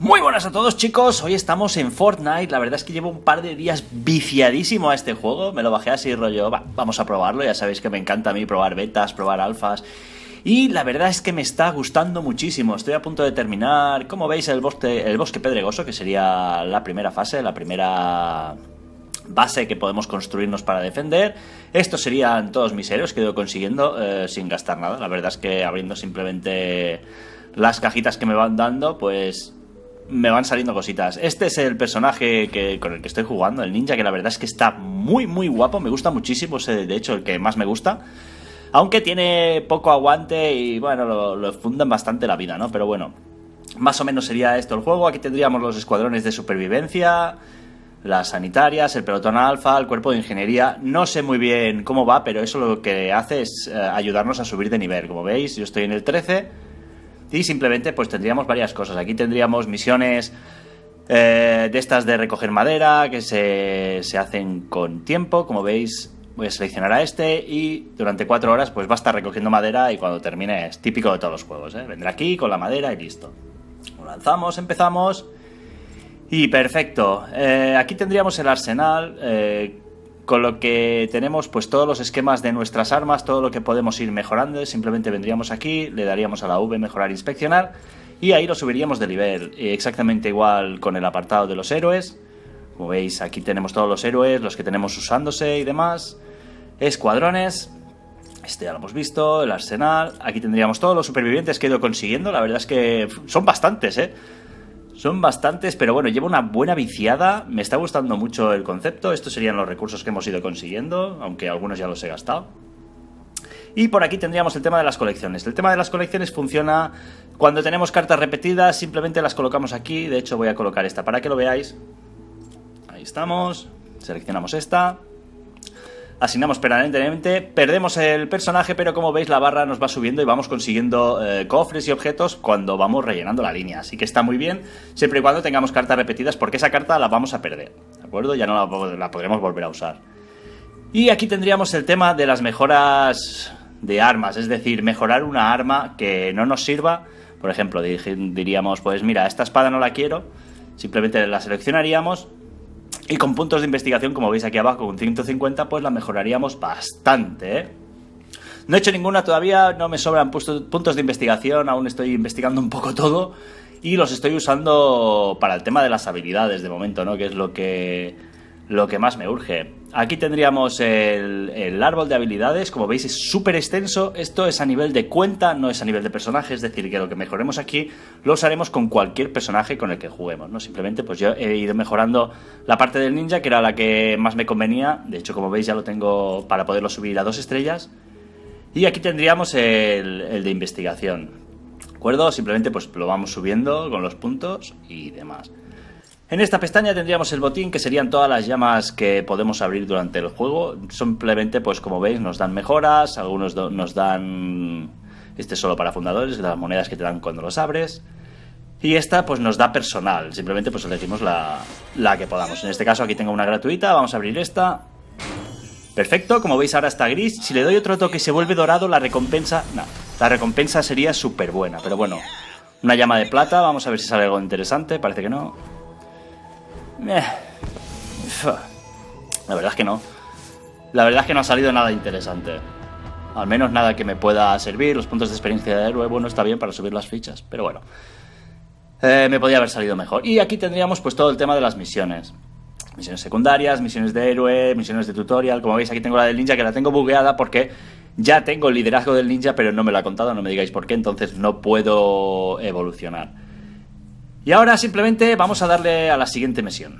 Muy buenas a todos, chicos, hoy estamos en Fortnite. La verdad es que llevo un par de días viciadísimo a este juego. Me lo bajé así rollo, vamos a probarlo. Ya sabéis que me encanta a mí probar betas, probar alfas. Y la verdad es que me está gustando muchísimo. Estoy a punto de terminar, como veis, el bosque pedregoso, que sería la primera fase, la primera base que podemos construirnos para defender. Estos serían todos mis héroes que he ido consiguiendo sin gastar nada. La verdad es que abriendo simplemente las cajitas que me van dando, pues me van saliendo cositas. Este es el personaje con el que estoy jugando, el ninja, que la verdad es que está muy guapo. Me gusta muchísimo, es de hecho el que más me gusta. Aunque tiene poco aguante y bueno, lo fundan bastante la vida, ¿no? Pero bueno, más o menos sería esto el juego. Aquí tendríamos los escuadrones de supervivencia, las sanitarias, el pelotón alfa, el cuerpo de ingeniería. No sé muy bien cómo va, pero eso lo que hace es ayudarnos a subir de nivel. Como veis, yo estoy en el 13 y simplemente pues tendríamos varias cosas. Aquí tendríamos misiones de estas de recoger madera que se hacen con tiempo. Como veis, voy a seleccionar a este y durante 4 horas pues va a estar recogiendo madera y cuando termine es típico de todos los juegos, ¿eh? Vendrá aquí con la madera y listo. Lo lanzamos, empezamos y perfecto. Aquí tendríamos el arsenal con lo que tenemos pues todos los esquemas de nuestras armas, todo lo que podemos ir mejorando. Simplemente vendríamos aquí, le daríamos a la V, mejorar, inspeccionar, y ahí lo subiríamos de nivel. Exactamente igual con el apartado de los héroes. Como veis, aquí tenemos todos los héroes, los que tenemos usándose y demás. Escuadrones, este ya lo hemos visto, el arsenal. Aquí tendríamos todos los supervivientes que he ido consiguiendo. La verdad es que son bastantes, son bastantes, pero bueno, llevo una buena viciada. Me está gustando mucho el concepto. Estos serían los recursos que hemos ido consiguiendo, aunque algunos ya los he gastado. Y por aquí tendríamos el tema de las colecciones. El tema de las colecciones funciona cuando tenemos cartas repetidas. Simplemente las colocamos aquí. De hecho voy a colocar esta para que lo veáis. Ahí estamos. Seleccionamos esta. Asignamos permanentemente, perdemos el personaje, pero como veis la barra nos va subiendo y vamos consiguiendo cofres y objetos cuando vamos rellenando la línea. Así que está muy bien, siempre y cuando tengamos cartas repetidas, porque esa carta la vamos a perder, ¿de acuerdo? Ya no la podremos volver a usar. Y aquí tendríamos el tema de las mejoras de armas, es decir, mejorar una arma que no nos sirva. Por ejemplo, diríamos, pues mira, esta espada no la quiero, simplemente la seleccionaríamos. Y con puntos de investigación, como veis aquí abajo, con 150, pues la mejoraríamos bastante, No he hecho ninguna todavía, no me sobran puntos de investigación, aún estoy investigando un poco todo. Y los estoy usando para el tema de las habilidades de momento, ¿no? Que es lo que más me urge. Aquí tendríamos el árbol de habilidades. Como veis es súper extenso. Esto es a nivel de cuenta, no es a nivel de personaje. Es decir, que lo que mejoremos aquí lo usaremos con cualquier personaje con el que juguemos, ¿no? Simplemente pues yo he ido mejorando la parte del ninja, que era la que más me convenía. De hecho, como veis ya lo tengo para poderlo subir a 2 estrellas. Y aquí tendríamos el de investigación, ¿de acuerdo? Simplemente pues lo vamos subiendo con los puntos y demás. En esta pestaña tendríamos el botín, que serían todas las llamas que podemos abrir durante el juego. Simplemente, pues como veis, nos dan mejoras, algunos nos dan... Este es solo para fundadores, las monedas que te dan cuando los abres. Y esta pues nos da personal, simplemente pues elegimos la que podamos. En este caso aquí tengo una gratuita, vamos a abrir esta. Perfecto, como veis ahora está gris. Si le doy otro toque y se vuelve dorado, la recompensa... No, la recompensa sería súper buena, pero bueno. Una llama de plata, vamos a ver si sale algo interesante, parece que no. La verdad es que no. La verdad es que no ha salido nada interesante. Al menos nada que me pueda servir. Los puntos de experiencia de héroe, bueno, está bien para subir las fichas, pero bueno. Me podría haber salido mejor. Y aquí tendríamos pues todo el tema de las misiones. Misiones secundarias, misiones de héroe, misiones de tutorial. Como veis aquí tengo la del ninja, que la tengo bugueada porque ya tengo el liderazgo del ninja, pero no me lo ha contado, no me digáis por qué, entonces no puedo evolucionar. Y ahora simplemente vamos a darle a la siguiente misión.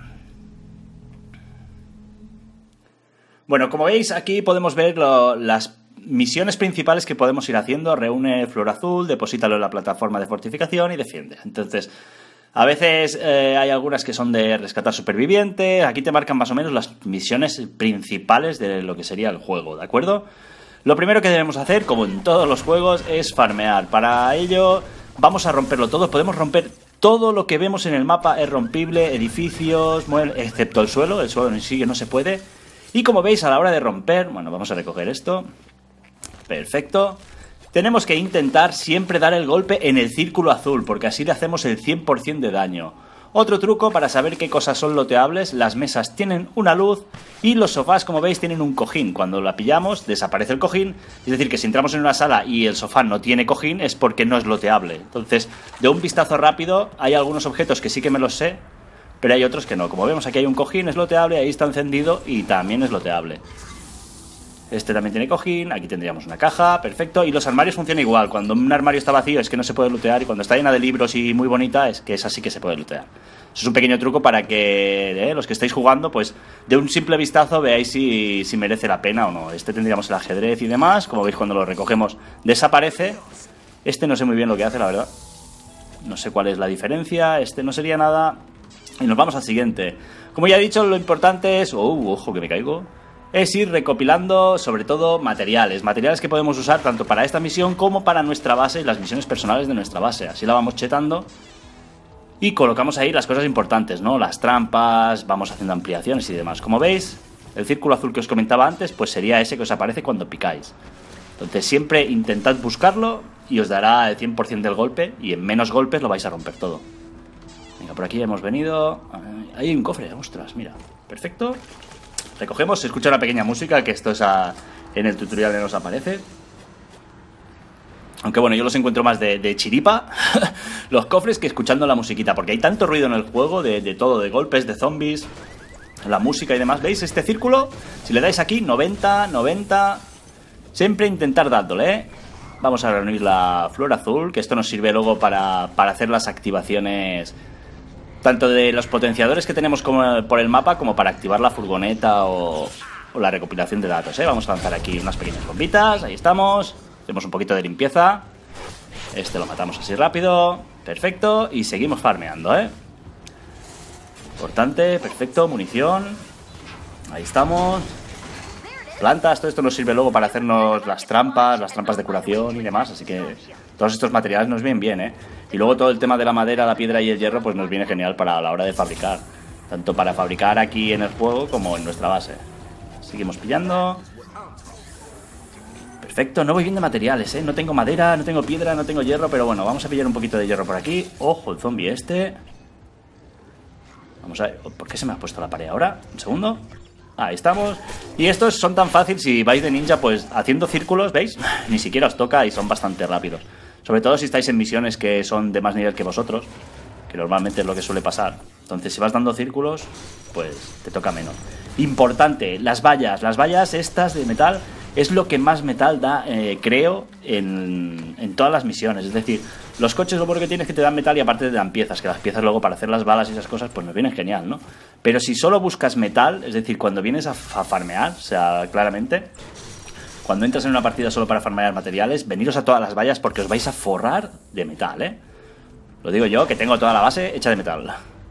Bueno, como veis aquí podemos ver las misiones principales que podemos ir haciendo. Reúne flor azul, deposítalo en la plataforma de fortificación y defiende. Entonces, a veces hay algunas que son de rescatar supervivientes. Aquí te marcan más o menos las misiones principales de lo que sería el juego, ¿de acuerdo? Lo primero que debemos hacer, como en todos los juegos, es farmear. Para ello vamos a romperlo todo. Podemos romper todo lo que vemos en el mapa, es rompible, edificios, excepto el suelo en sí que no se puede. Y como veis a la hora de romper, bueno, vamos a recoger esto. Perfecto. tenemos que intentar siempre dar el golpe en el círculo azul, porque así le hacemos el 100% de daño. Otro truco para saber qué cosas son loteables: las mesas tienen una luz y los sofás, como veis, tienen un cojín. Cuando la pillamos, desaparece el cojín, es decir, que si entramos en una sala y el sofá no tiene cojín, es porque no es loteable. Entonces, de un vistazo rápido, hay algunos objetos que sí que me los sé, pero hay otros que no. Como vemos, aquí hay un cojín, es loteable, ahí está encendido y también es loteable. Este también tiene cojín, aquí tendríamos una caja, perfecto. Y los armarios funcionan igual: cuando un armario está vacío es que no se puede lootear, y cuando está llena de libros y muy bonita es que esa sí que se puede lootear. Eso es un pequeño truco para que los que estáis jugando, pues de un simple vistazo veáis si merece la pena o no. Este tendríamos el ajedrez y demás, como veis cuando lo recogemos desaparece. Este no sé muy bien lo que hace, la verdad. No sé cuál es la diferencia, este no sería nada. Y nos vamos al siguiente. Como ya he dicho, lo importante es... ojo que me caigo. Es ir recopilando, sobre todo, materiales que podemos usar tanto para esta misión como para nuestra base y las misiones personales de nuestra base. Así la vamos chetando y colocamos ahí las cosas importantes, ¿no? Las trampas, vamos haciendo ampliaciones y demás. Como veis, el círculo azul que os comentaba antes, pues sería ese que os aparece cuando picáis. Entonces siempre intentad buscarlo y os dará el 100% del golpe, y en menos golpes lo vais a romper todo. Venga, por aquí hemos venido. Ahí hay un cofre, ostras, mira. Perfecto. Recogemos, se escucha una pequeña música, que esto es en el tutorial que nos aparece. Aunque bueno, yo los encuentro más de chiripa, los cofres, que escuchando la musiquita, porque hay tanto ruido en el juego, de todo, de golpes, de zombies, la música y demás. ¿Veis este círculo? Si le dais aquí, 90, 90... Siempre intentar dándole, ¿eh? Vamos a reunir la flor azul, que esto nos sirve luego para hacer las activaciones... tanto de los potenciadores que tenemos por el mapa, como para activar la furgoneta o la recopilación de datos, ¿eh? Vamos a lanzar aquí unas pequeñas bombitas, ahí estamos. Hacemos un poquito de limpieza. Este lo matamos así rápido, perfecto, y seguimos farmeando, ¿eh? Importante, perfecto, munición. Ahí estamos. Plantas, todo esto nos sirve luego para hacernos las trampas de curación y demás, así que todos estos materiales nos vienen bien, ¿eh? Y luego todo el tema de la madera, la piedra y el hierro, pues nos viene genial para la hora de fabricar. Tanto para fabricar aquí en el juego como en nuestra base. Seguimos pillando. Perfecto, no voy bien de materiales, ¿eh? No tengo madera, no tengo piedra, no tengo hierro, pero bueno, vamos a pillar un poquito de hierro por aquí. Ojo, el zombie este. Vamos a ver, ¿por qué se me ha puesto la pared ahora? Un segundo. Ahí estamos. Y estos son tan fáciles, si vais de ninja, pues haciendo círculos, ¿veis? Ni siquiera os toca y son bastante rápidos. Sobre todo si estáis en misiones que son de más nivel que vosotros, que normalmente es lo que suele pasar. Entonces, si vas dando círculos, pues te toca menos. Importante, las vallas estas de metal es lo que más metal da, creo, en todas las misiones. Es decir, los coches lo bueno que tienes es que te dan metal y aparte te dan piezas, que las piezas luego para hacer las balas y esas cosas pues nos vienen genial, ¿no? Pero si solo buscas metal, es decir, cuando vienes a farmear, o sea, claramente, cuando entras en una partida solo para farmear materiales, veniros a todas las vallas porque os vais a forrar de metal, ¿eh? Lo digo yo, que tengo toda la base hecha de metal.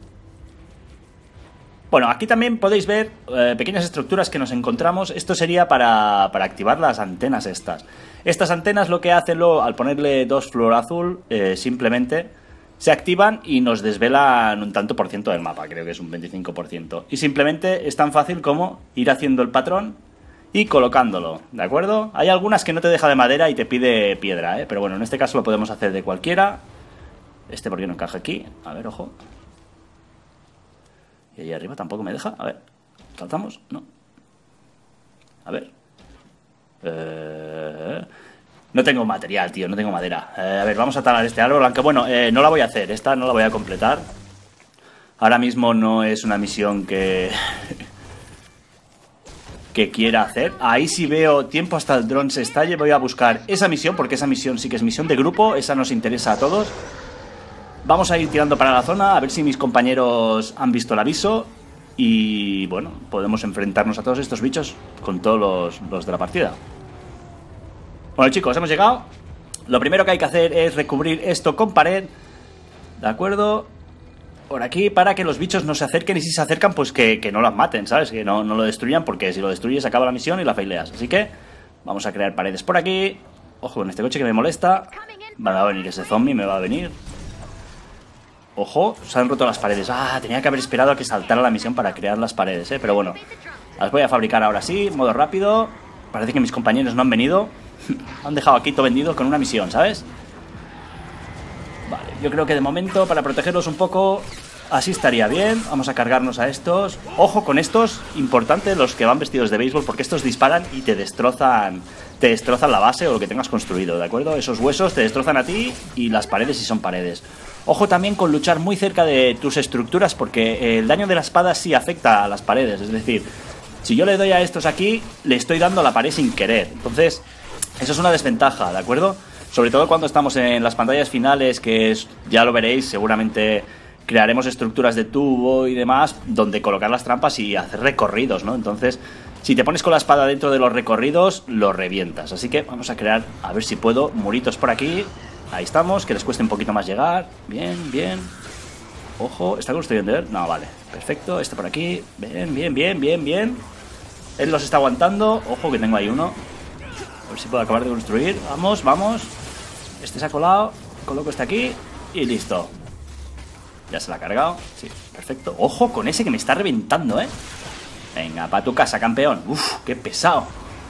Bueno, aquí también podéis ver pequeñas estructuras que nos encontramos. Esto sería para activar las antenas estas. Estas antenas lo que hacen luego, al ponerle 2 flor azul, simplemente se activan y nos desvelan un tanto por ciento del mapa. Creo que es un 25%. Y simplemente es tan fácil como ir haciendo el patrón y colocándolo, ¿de acuerdo? Hay algunas que no te deja de madera y te pide piedra, ¿eh? Pero bueno, en este caso lo podemos hacer de cualquiera. Este, ¿por qué no encaja aquí? A ver, ojo. Y ahí arriba tampoco me deja. A ver, ¿saltamos? No. A ver. No tengo material, tío, no tengo madera. A ver, vamos a talar este árbol, aunque bueno, no la voy a hacer. Esta no la voy a completar. Ahora mismo no es una misión que quiera hacer. Ahí sí veo tiempo hasta el dron se estalle. Voy a buscar esa misión, porque esa misión sí que es misión de grupo. Esa nos interesa a todos. Vamos a ir tirando para la zona, a ver si mis compañeros han visto el aviso. Y bueno, podemos enfrentarnos a todos estos bichos con todos los de la partida. Bueno, chicos, hemos llegado. Lo primero que hay que hacer es recubrir esto con pared. ¿De acuerdo? Por aquí, para que los bichos no se acerquen. Y si se acercan, pues que no las maten, ¿sabes? Que no lo destruyan, porque si lo destruyes acaba la misión y la faileas. Así que vamos a crear paredes por aquí. Ojo con este coche que me molesta. Me va a venir ese zombie, me va a venir. Ojo, se han roto las paredes. Ah, tenía que haber esperado a que saltara la misión para crear las paredes, pero bueno. Las voy a fabricar ahora sí, modo rápido. Parece que mis compañeros no han venido. Han dejado aquí todo vendido con una misión, ¿sabes? Vale, yo creo que de momento, para protegerlos un poco, así estaría bien. Vamos a cargarnos a estos. Ojo con estos, importante, los que van vestidos de béisbol, porque estos disparan y te destrozan la base o lo que tengas construido, ¿de acuerdo? Esos huesos te destrozan a ti y las paredes si son paredes. Ojo también con luchar muy cerca de tus estructuras, porque el daño de la espada sí afecta a las paredes. Es decir, si yo le doy a estos aquí, le estoy dando a la pared sin querer. Entonces, eso es una desventaja, ¿de acuerdo? Sobre todo cuando estamos en las pantallas finales, que ya lo veréis, seguramente crearemos estructuras de tubo y demás donde colocar las trampas y hacer recorridos, ¿no? Entonces, si te pones con la espada dentro de los recorridos, lo revientas. Así que vamos a crear, a ver si puedo, muritos por aquí. Ahí estamos, que les cueste un poquito más llegar. Bien, bien. Ojo, ¿está construyendo él? No, vale, perfecto, este por aquí. Bien, bien, bien, bien, bien. Él los está aguantando. Ojo que tengo ahí uno. A ver si puedo acabar de construir. Vamos, vamos. Este se ha colado. Coloco este aquí y listo. Ya se la ha cargado. Sí, perfecto. Ojo con ese que me está reventando, ¿eh? Venga, para tu casa, campeón. Uf, qué pesado.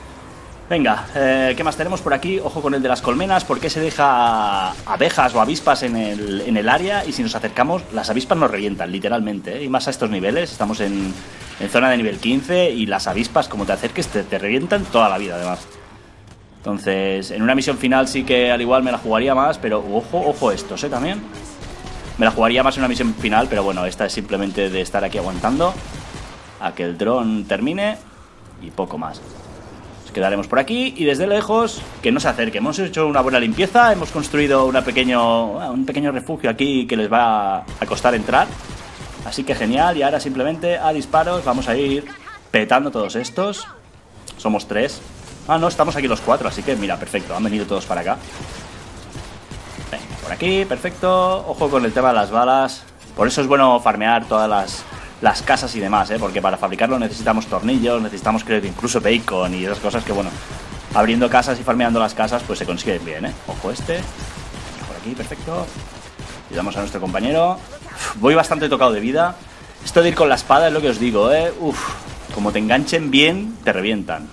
Venga, ¿qué más tenemos por aquí? Ojo con el de las colmenas, porque se deja abejas o avispas en el área y si nos acercamos, las avispas nos revientan, literalmente, ¿eh? Y más a estos niveles, estamos en zona de nivel 15 y las avispas, como te acerques, te revientan toda la vida, además. Entonces, en una misión final sí que al igual me la jugaría más, pero ojo estos, también. Me la jugaría más en una misión final, pero bueno, esta es simplemente de estar aquí aguantando a que el dron termine y poco más. Nos quedaremos por aquí y desde lejos que no se acerque. Hemos hecho una buena limpieza, hemos construido un pequeño refugio aquí que les va a costar entrar. Así que genial, y ahora simplemente a disparos vamos a ir petando todos estos. Somos 3. Ah, no, estamos aquí los 4, así que mira, perfecto, han venido todos para acá. Venga, por aquí, perfecto. Ojo con el tema de las balas. Por eso es bueno farmear todas las casas y demás, porque para fabricarlo necesitamos tornillos, necesitamos creo que incluso bacon y esas cosas que bueno, abriendo casas y farmeando las casas pues se consiguen bien, Ojo este. Por aquí, perfecto. Ayudamos a nuestro compañero. Voy bastante tocado de vida. Esto de ir con la espada es lo que os digo, como te enganchen bien, te revientan.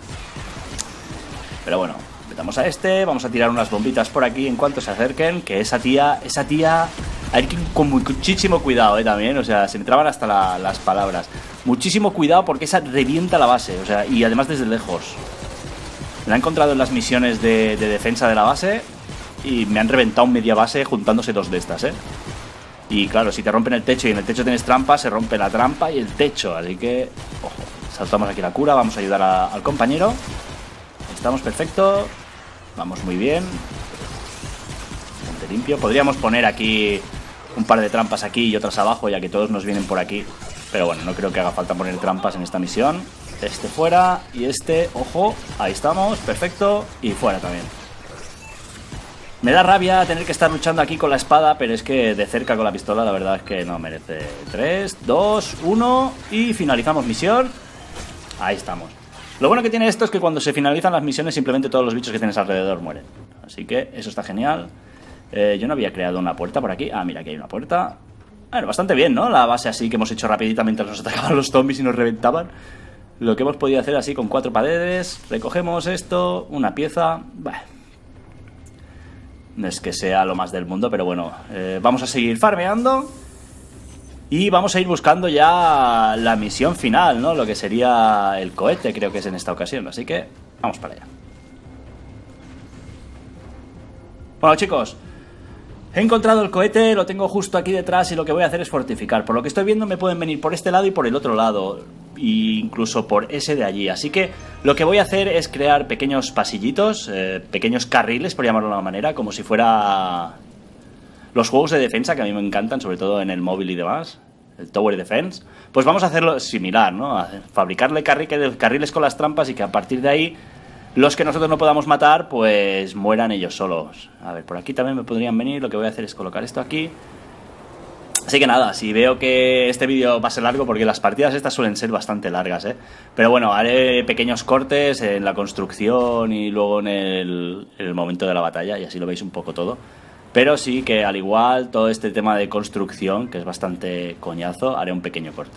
Pero bueno, metamos a este. Vamos a tirar unas bombitas por aquí en cuanto se acerquen. Que esa tía, hay que ir con muchísimo cuidado, también. O sea, se me traban hasta las palabras. Muchísimo cuidado porque esa revienta la base. O sea, y además desde lejos. Me la he encontrado en las misiones de defensa de la base. Y me han reventado media base juntándose dos de estas, Y claro, si te rompen el techo y en el techo tienes trampa, se rompe la trampa y el techo. Así que, ojo, saltamos aquí la cura. Vamos a ayudar al compañero. Estamos perfecto. Vamos muy bien. Bastante limpio. Podríamos poner aquí un par de trampas aquí y otras abajo, ya que todos nos vienen por aquí. Pero bueno, no creo que haga falta poner trampas en esta misión. Este fuera y este, ojo, ahí estamos, perfecto. Y fuera también. Me da rabia tener que estar luchando aquí con la espada, pero es que de cerca con la pistola la verdad es que no merece. 3, 2, 1 y finalizamos misión. Ahí estamos. Lo bueno que tiene esto es que cuando se finalizan las misiones simplemente todos los bichos que tienes alrededor mueren. Así que eso está genial. Yo no había creado una puerta por aquí. Ah, mira, aquí hay una puerta. Bueno, bastante bien, ¿no? La base así que hemos hecho rapidita mientras nos atacaban los zombies y nos reventaban. Lo que hemos podido hacer así con 4 paredes. Recogemos esto, una pieza. Bueno, no es que sea lo más del mundo, pero bueno, vamos a seguir farmeando. Y vamos a ir buscando ya la misión final, ¿no? Lo que sería el cohete, creo que es en esta ocasión. Así que vamos para allá. Bueno, chicos, he encontrado el cohete, lo tengo justo aquí detrás y lo que voy a hacer es fortificar. Por lo que estoy viendo me pueden venir por este lado y por el otro lado, e incluso por ese de allí. Así que lo que voy a hacer es crear pequeños pasillitos, pequeños carriles, por llamarlo de una manera, como si fuera los juegos de defensa, que a mí me encantan, sobre todo en el móvil y demás, el Tower Defense. Pues vamos a hacerlo similar, ¿no? A fabricarle carriles con las trampas y que a partir de ahí los que nosotros no podamos matar, pues mueran ellos solos. A ver, por aquí también me podrían venir. Lo que voy a hacer es colocar esto aquí. Así que nada, si veo que este vídeo va a ser largo, porque las partidas estas suelen ser bastante largas, pero bueno, haré pequeños cortes en la construcción y luego en el momento de la batalla, y así lo veis un poco todo. Pero sí que al igual todo este tema de construcción, que es bastante coñazo, haré un pequeño corte.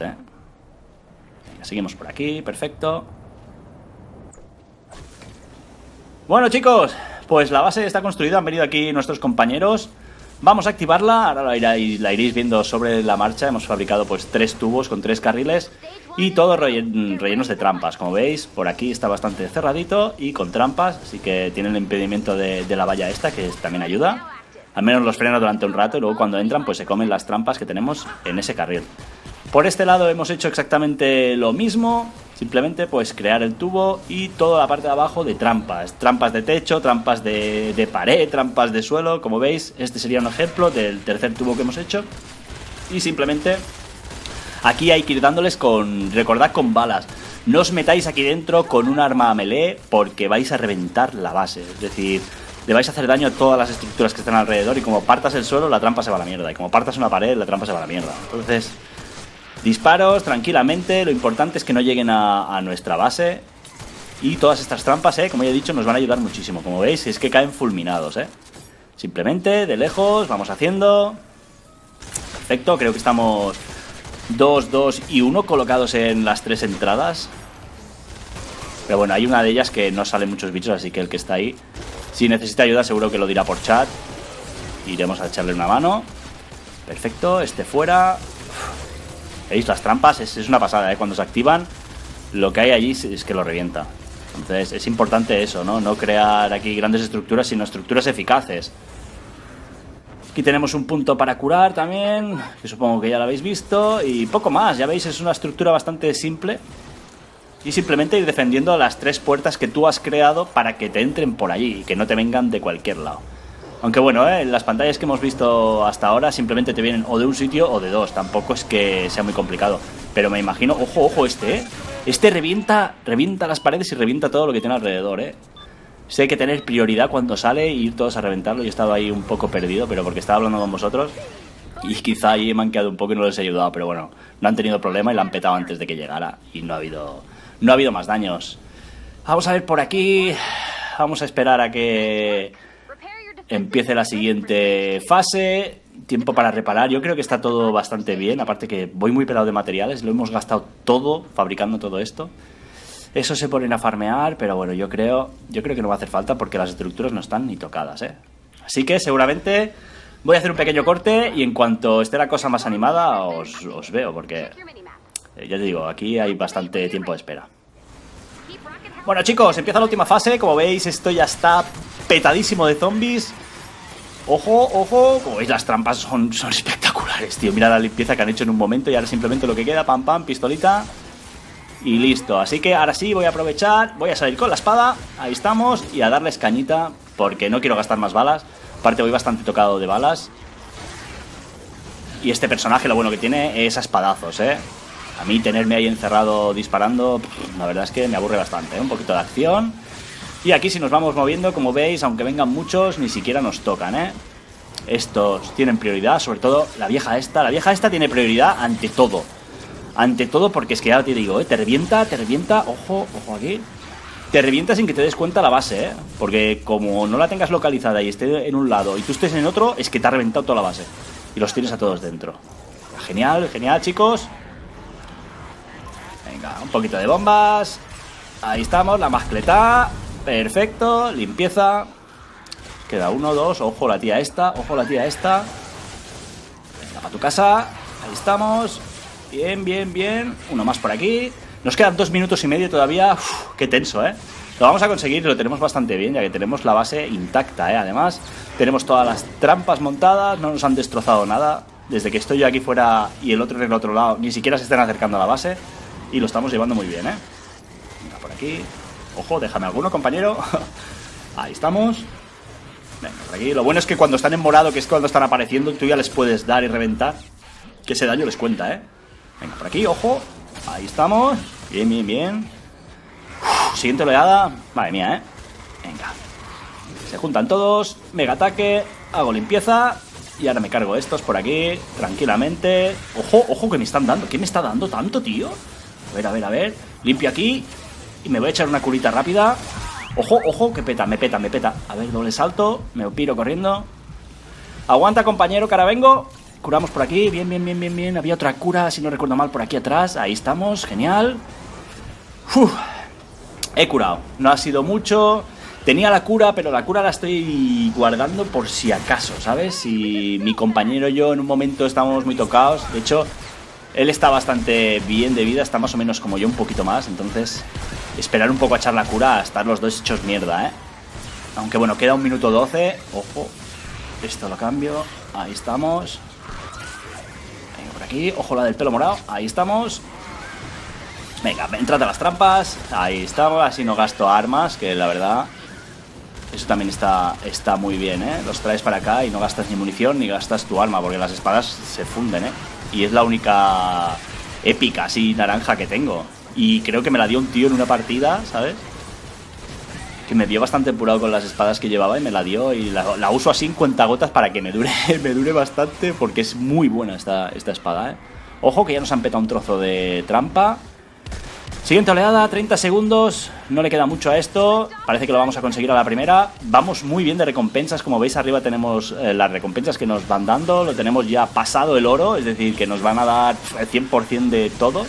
Venga, seguimos por aquí, perfecto. Bueno, chicos, pues la base está construida. Han venido aquí nuestros compañeros. Vamos a activarla. Ahora la iréis viendo sobre la marcha. Hemos fabricado pues 3 tubos con 3 carriles. Y todos rellenos de trampas. Como veis, por aquí está bastante cerradito y con trampas. Así que tienen el impedimento de la valla esta, que también ayuda. Al menos los frena durante un rato y luego cuando entran pues se comen las trampas que tenemos en ese carril. Por este lado hemos hecho exactamente lo mismo. Simplemente pues crear el tubo y toda la parte de abajo de trampas. Trampas de techo, trampas de pared, trampas de suelo. Como veis, este sería un ejemplo del tercer tubo que hemos hecho. Y simplemente aquí hay que ir dándoles con... Recordad, con balas. No os metáis aquí dentro con un arma melee porque vais a reventar la base. Es decir, le vais a hacer daño a todas las estructuras que están alrededor. Y como partas el suelo, la trampa se va a la mierda. Y como partas una pared, la trampa se va a la mierda. Entonces... disparos tranquilamente, lo importante es que no lleguen a nuestra base. Y todas estas trampas, como ya he dicho, nos van a ayudar muchísimo. Como veis, es que caen fulminados, Simplemente, de lejos, vamos haciendo. Perfecto, creo que estamos 2, 2 y 1 colocados en las 3 entradas. Pero bueno, hay una de ellas que no salen muchos bichos, así que el que está ahí, si necesita ayuda, seguro que lo dirá por chat. Iremos a echarle una mano. Perfecto, este fuera. ¿Veis? Las trampas es una pasada, Cuando se activan, lo que hay allí es que lo revienta. Entonces es importante eso, No crear aquí grandes estructuras, sino estructuras eficaces. Aquí tenemos un punto para curar también, que supongo que ya lo habéis visto. Y poco más, ya veis, es una estructura bastante simple. Y simplemente ir defendiendo las 3 puertas que tú has creado para que te entren por allí y que no te vengan de cualquier lado. Aunque bueno, en las pantallas que hemos visto hasta ahora simplemente te vienen o de un sitio o de 2. Tampoco es que sea muy complicado. Pero me imagino... Ojo, ojo Este revienta las paredes y revienta todo lo que tiene alrededor, Sé hay que tener prioridad cuando sale y ir todos a reventarlo. Yo estaba ahí un poco perdido, pero porque estaba hablando con vosotros. Y quizá ahí he manqueado un poco y no les he ayudado. Pero bueno, no han tenido problema y la han petado antes de que llegara. Y no ha habido más daños. Vamos a ver por aquí. Vamos a esperar a que... empiece la siguiente fase. Tiempo para reparar. Yo creo que está todo bastante bien. Aparte que voy muy pelado de materiales. Lo hemos gastado todo fabricando todo esto. Eso se ponen a farmear. Pero bueno, yo creo que no va a hacer falta porque las estructuras no están ni tocadas, Así que seguramente voy a hacer un pequeño corte. Y en cuanto esté la cosa más animada os veo. Porque ya te digo, aquí hay bastante tiempo de espera. Bueno, chicos, empieza la última fase. Como veis, esto ya está petadísimo de zombies. Ojo, ojo. Como veis, las trampas son espectaculares, tío. Mira la limpieza que han hecho en un momento. Y ahora simplemente lo que queda, pam, pam, pistolita. Y listo. Así que ahora sí voy a aprovechar. Voy a salir con la espada. Ahí estamos. Y a darles cañita, porque no quiero gastar más balas. Aparte voy bastante tocado de balas. Y este personaje lo bueno que tiene es a espadazos, A mí tenerme ahí encerrado disparando, la verdad es que me aburre bastante, Un poquito de acción. Y aquí si nos vamos moviendo, como veis, aunque vengan muchos, ni siquiera nos tocan, Estos tienen prioridad, sobre todo la vieja esta. La vieja esta tiene prioridad ante todo. Ante todo porque es que ya te digo, te revienta. Ojo, ojo aquí. Te revienta sin que te des cuenta la base, Porque como no la tengas localizada y esté en un lado y tú estés en otro, es que te ha reventado toda la base. Y los tienes a todos dentro. Genial, genial, chicos. Venga, un poquito de bombas. Ahí estamos, la mascleta. Perfecto, limpieza. Queda 1, 2, ojo la tía esta. Ojo la tía esta. Venga, para tu casa. Ahí estamos. Bien, bien, bien. Uno más por aquí. Nos quedan 2 minutos y medio todavía. Uf, qué tenso, Lo vamos a conseguir, lo tenemos bastante bien, ya que tenemos la base intacta, Además, tenemos todas las trampas montadas. No nos han destrozado nada. Desde que estoy yo aquí fuera y el otro en el otro lado, ni siquiera se están acercando a la base. Y lo estamos llevando muy bien, Venga, por aquí. Ojo, déjame alguno, compañero. Ahí estamos. Venga, por aquí. Lo bueno es que cuando están en morado, que es cuando están apareciendo, tú ya les puedes dar y reventar. Que ese daño les cuenta, Venga, por aquí, ojo. Ahí estamos. Bien, bien, bien. Siguiente oleada. Madre mía, Venga. Se juntan todos. Mega ataque. Hago limpieza. Y ahora me cargo estos por aquí. Tranquilamente. Ojo, ojo, que me están dando. ¿Qué me está dando tanto, tío? A ver, a ver, a ver. Limpio aquí. Y me voy a echar una curita rápida. Ojo, ojo, que peta, me peta, me peta. A ver, doble salto. Me piro corriendo. Aguanta, compañero, que ahora vengo. Curamos por aquí. Bien, bien, bien, bien, bien. Había otra cura, si no recuerdo mal, por aquí atrás. Ahí estamos, genial. He curado. No ha sido mucho. Tenía la cura, pero la cura la estoy guardando por si acaso, ¿sabes? Si mi compañero y yo en un momento estábamos muy tocados. De hecho, él está bastante bien de vida, está más o menos como yo, un poquito más. Entonces, esperar un poco a echar la cura, a estar los dos hechos mierda, ¿eh? Aunque bueno, queda 1 minuto 12. Ojo, esto lo cambio. Ahí estamos. Venga, por aquí, ojo la del pelo morado. Ahí estamos. Venga, entrad a las trampas. Ahí estamos, así no gasto armas, que la verdad... Eso también está muy bien, ¿eh? Los traes para acá y no gastas ni munición ni gastas tu arma, porque las espadas se funden, ¿eh? Y es la única épica así naranja que tengo. Y creo que me la dio un tío en una partida, ¿sabes? Que me dio bastante apurado con las espadas que llevaba y me la dio. Y la uso así en cuentagotas para que me dure bastante, porque es muy buena esta espada, ¿eh? Ojo que ya nos han petado un trozo de trampa. Siguiente oleada, 30 segundos. No le queda mucho a esto. Parece que lo vamos a conseguir a la primera. Vamos muy bien de recompensas. Como veis arriba tenemos las recompensas que nos van dando. Lo tenemos ya pasado el oro. Es decir, que nos van a dar el 100% de todo.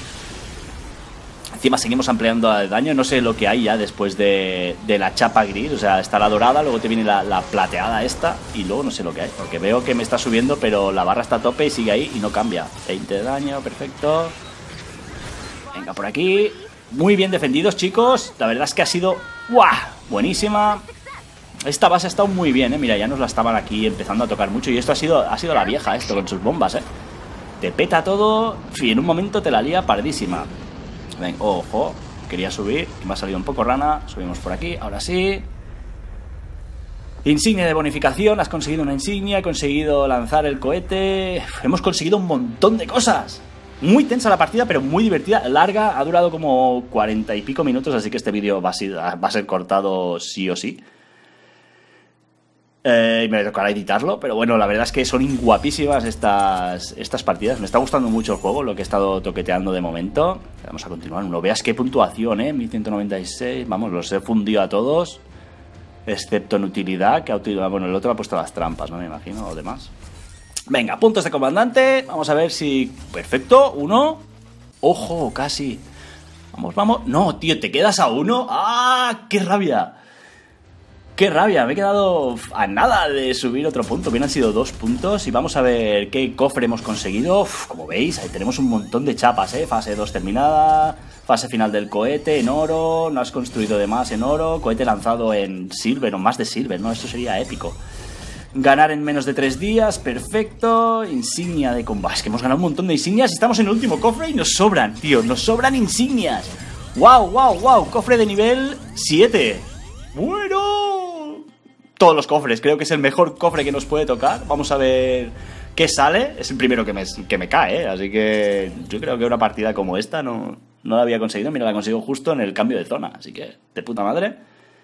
Encima seguimos ampliando el daño. No sé lo que hay ya después de la chapa gris. O sea, está la dorada, luego te viene la plateada esta. Y luego no sé lo que hay, porque veo que me está subiendo, pero la barra está a tope y sigue ahí y no cambia. 20 de daño, perfecto. Venga, por aquí. Muy bien defendidos, chicos. La verdad es que ha sido ¡guau! Buenísima. Esta base ha estado muy bien, ¿eh? Mira, ya nos la estaban aquí empezando a tocar mucho. Y esto ha sido la vieja, esto, con sus bombas, ¿eh? Te peta todo y en un momento te la lía pardísima. Ven, ojo. Quería subir y me ha salido un poco rana. Subimos por aquí, ahora sí. Insignia de bonificación. Has conseguido una insignia, he conseguido lanzar el cohete. Hemos conseguido un montón de cosas. Muy tensa la partida, pero muy divertida, larga, ha durado como 40 y pico minutos, así que este vídeo va a ser cortado sí o sí. Y me tocará editarlo, pero bueno, la verdad es que son guapísimas estas partidas. Me está gustando mucho el juego, lo que he estado toqueteando de momento. Vamos a continuar, no veas qué puntuación, 1196, vamos, los he fundido a todos, excepto en utilidad, que ha utilizado, bueno, el otro ha puesto las trampas, no me imagino, o demás. Venga, puntos de comandante. Vamos a ver si... Perfecto, 1. Ojo, casi. Vamos. No, tío, ¿te quedas a 1? ¡Ah! ¡Qué rabia! ¡Qué rabia! Me he quedado a nada de subir otro punto. Bien, han sido 2 puntos. Y vamos a ver qué cofre hemos conseguido. Uf, como veis, ahí tenemos un montón de chapas, ¿eh? Fase 2 terminada. Fase final del cohete en oro. No has construido de más en oro. Cohete lanzado en silver o más de silver, ¿no? Esto sería épico. Ganar en menos de 3 días, perfecto. Insignia de combate. Es que hemos ganado un montón de insignias y estamos en el último cofre y nos sobran, tío. Nos sobran insignias. ¡Wow! Cofre de nivel 7. Bueno. Todos los cofres. Creo que es el mejor cofre que nos puede tocar. Vamos a ver qué sale. Es el primero que me cae, ¿eh? Así que yo creo que una partida como esta no la había conseguido. Mira, la consigo justo en el cambio de zona. Así que, de puta madre.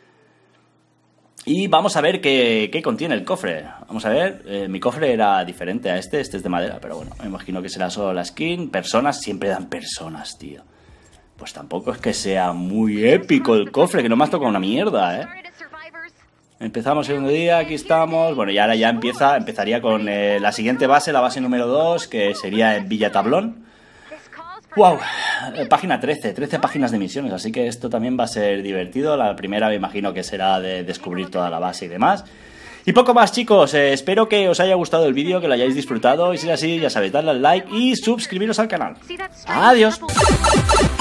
Y vamos a ver qué contiene el cofre. Vamos a ver, mi cofre era diferente a este es de madera, pero bueno, me imagino que será solo la skin. Personas, siempre dan personas, tío. Pues tampoco es que sea muy épico el cofre, que no me has tocado una mierda, ¿eh? Empezamos el segundo día, aquí estamos. Bueno, y ahora ya empezaría con la siguiente base, la base número 2, que sería en Villa Tablón. ¡Wow! Página 13 páginas de misiones, así que esto también va a ser divertido. La primera me imagino que será de descubrir toda la base y demás. Y poco más, chicos. Espero que os haya gustado el vídeo, que lo hayáis disfrutado. Y si es así, ya sabéis, darle al like y suscribiros al canal. ¡Adiós!